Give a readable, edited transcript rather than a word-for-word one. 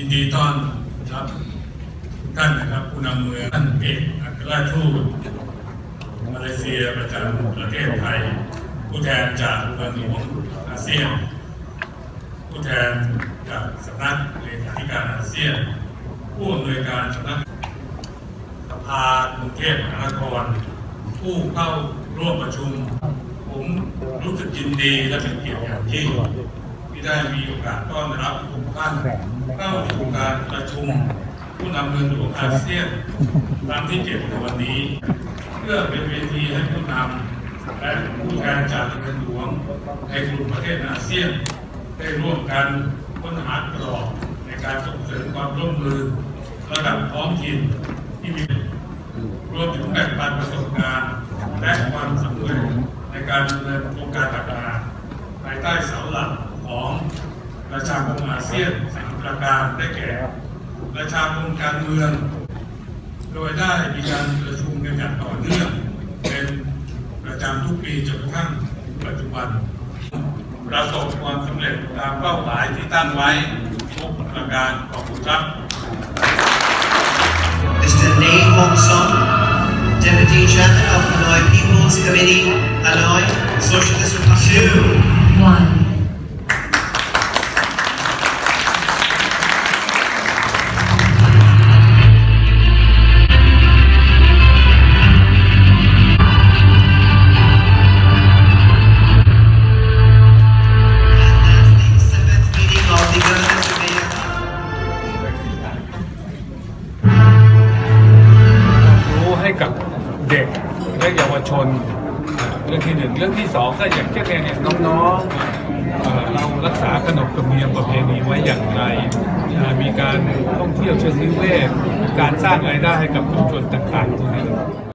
นดีต้อนรับทุกท่านนะครับผู้นำเมืองท่านเอกอัครราชทูตมาเลเซียประจำประเทศไทยผู้แทนจากเมืองหลวงอาเซียนผู้แทนจากสำนักเลขาธิการอาเซียนผู้อำนวยการสำนักสภากรุงเทพมหานครผู้เข้าร่วมประชุมผมรู้สึกยินดีและเป็นเกียรติอย่างยิ่งที่ได้มีโอกาสต้อนรับทุกท่านเข้าสู่การประชุมผู้นำเมืองหลวงอาเซียนครั้งที่7ในวันนี้เพื่อเป็นเวทีให้ผู้นำและผู้แทนจากเมืองหลวงในกลุ่มประเทศอาเซียนได้ร่วมกันค้นหากรอบในการส่งเสริมความร่วมมือระดับท้องถิ่นที่มีรวมถึงแบ่งปันประสบการณ์และความสำเร็จในการดำเนินโครงการต่างๆภายใต้เสาหลักของประชาคมอาเซียน3ประการได้แก่ประชาคมการเมืองโดยได้มีการประชุมกันอย่างต่อเนื่องเป็นประจำทุกปีจนกระทั่งปัจจุบันประสบความสำเร็จตามเป้าหมายที่ตั้งไว้ทุกประการขอบคุณครับ Mr. Lee Hong Song, Deputy Chairman of Hanoi People's Committee, Hanoi Socialist Republic. 2-1. ให้กับเด็กและเยาวชนเรื่องที่1เรื่องที่2ก็อย่างเช่นเนี่ยน้องๆเรารักษาขนบธรรมเนียมประเพณีไว้อย่างไรมีการท่องเที่ยวเชิงนิเวศการสร้างรายได้ให้กับชุมชนต่างๆตรงนี้